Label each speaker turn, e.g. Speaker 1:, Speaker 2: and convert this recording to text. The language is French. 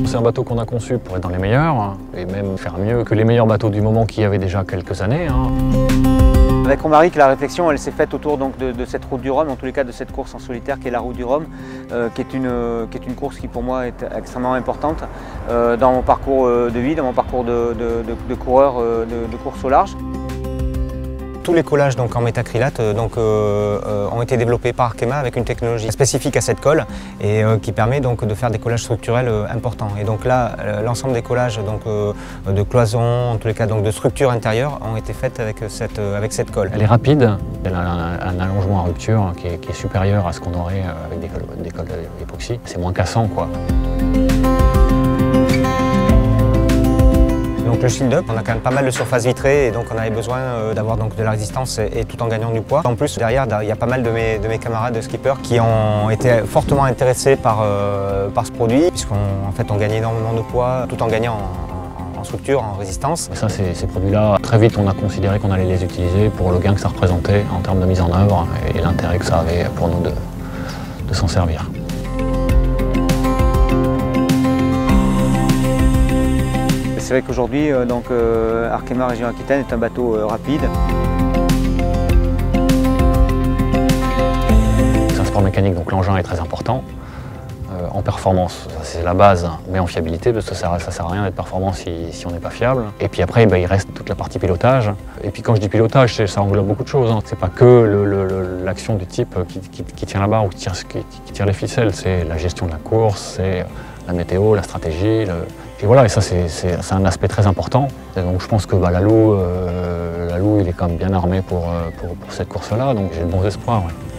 Speaker 1: c'est un bateau qu'on a conçu pour être dans les meilleurs, hein, et même faire mieux que les meilleurs bateaux du moment qu'il y avait déjà quelques années. Hein.
Speaker 2: Avec Romaric, la réflexion elle s'est faite autour donc, de cette route du Rhum, en tous les cas de cette course en solitaire qui est la route du Rhum, qui est une course qui pour moi est extrêmement importante dans mon parcours de vie, dans mon parcours de coureur de course au large.
Speaker 3: Tous les collages donc, en métacrylate ont été développés par Arkema avec une technologie spécifique à cette colle et qui permet donc, de faire des collages structurels importants. Et donc là, l'ensemble des collages donc, de cloisons, en tous les cas donc, de structures intérieures, ont été faits avec cette colle.
Speaker 1: Elle est rapide, elle a un allongement à rupture qui est supérieur à ce qu'on aurait avec des colles époxy. C'est moins cassant, quoi.
Speaker 3: Donc le Shield Up, on a quand même pas mal de surface vitrée et donc on avait besoin d'avoir de la résistance et tout en gagnant du poids. En plus derrière, il y a pas mal de mes camarades de skippers qui ont été fortement intéressés par ce produit puisqu'on fait, on gagne énormément de poids tout en gagnant en structure, en résistance.
Speaker 1: Et ça, ces produits-là, très vite on a considéré qu'on allait les utiliser pour le gain que ça représentait en termes de mise en œuvre et l'intérêt que ça avait pour nous de s'en servir.
Speaker 2: C'est vrai qu'aujourd'hui, Arkema Région Aquitaine est un bateau rapide.
Speaker 1: C'est un sport mécanique, donc l'engin est très important. En performance, c'est la base, mais en fiabilité, parce que ça sert à rien d'être performant si on n'est pas fiable. Et puis après, il reste toute la partie pilotage. Et puis quand je dis pilotage, ça englobe beaucoup de choses. Hein. C'est pas que l'action du type qui tient la barre ou qui tire les ficelles, c'est la gestion de la course, c'est la météo, la stratégie. Et voilà, et ça c'est un aspect très important. Et donc je pense que Lalou, il est quand même bien armé pour cette course-là, donc j'ai de bons espoirs. Ouais.